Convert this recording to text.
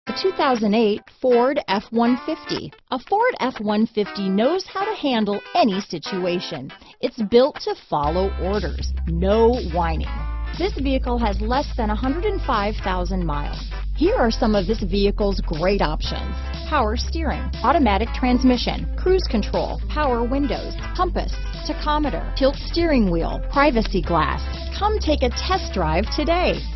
The 2008 Ford F-150. A Ford F-150 knows how to handle any situation. It's built to follow orders, no whining. This vehicle has less than 105,000 miles. Here are some of this vehicle's great options: power steering, automatic transmission, cruise control, power windows, compass, tachometer, tilt steering wheel, privacy glass. Come take a test drive today.